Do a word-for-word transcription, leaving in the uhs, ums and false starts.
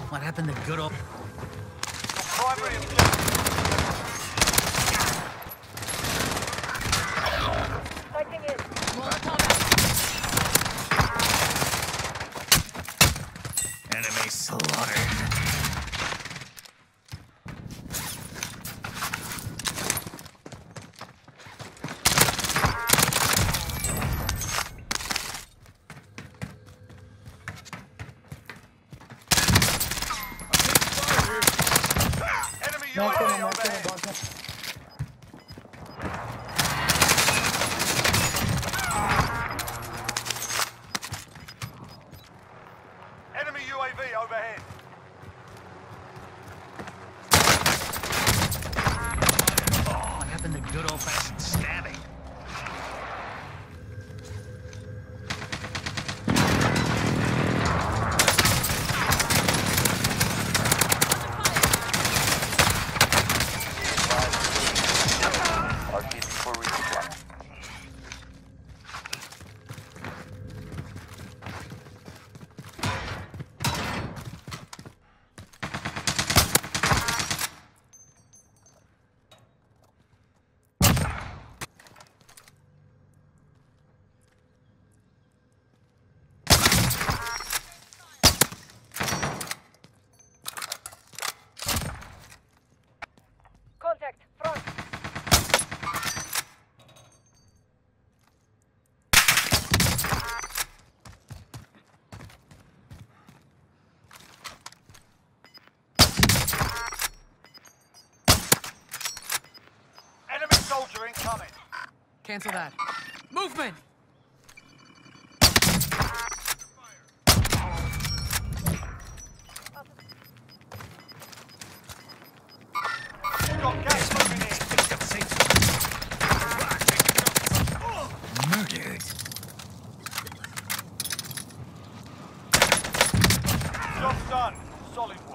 What happened to good old... Primary objective. Sighting in. Enemy slaughtered. Enemy Knock U A V him, knock him, overhead. knock him. Enemy U A V overhead. What happened to good old-fashioned stabbing? R T B for resupply. Contact. Front. Enemy soldier incoming. Cancel that. Movement! Got gas moving in. Murdered. Job's done. Solid